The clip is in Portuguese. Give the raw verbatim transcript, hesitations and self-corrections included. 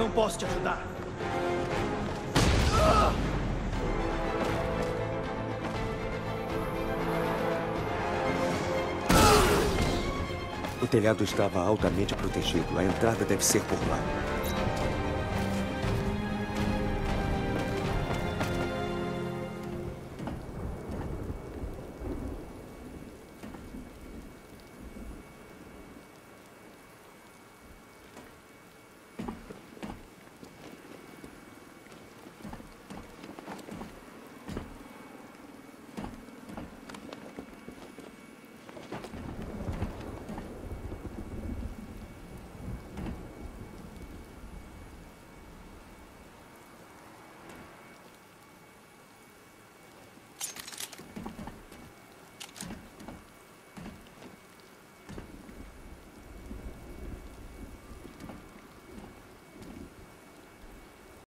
não posso te ajudar. O telhado estava altamente protegido. A entrada deve ser por lá.